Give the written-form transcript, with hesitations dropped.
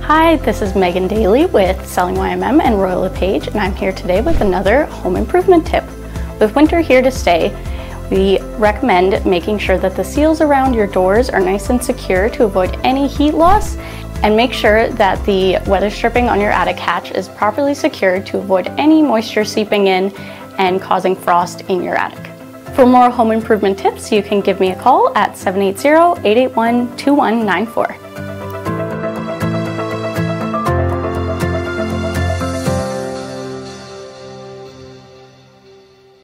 Hi, this is Megan Daley with Selling YMM and Royal LePage, and I'm here today with another home improvement tip. With winter here to stay, we recommend making sure that the seals around your doors are nice and secure to avoid any heat loss, and make sure that the weather stripping on your attic hatch is properly secured to avoid any moisture seeping in and causing frost in your attic. For more home improvement tips, you can give me a call at 780-881-2194.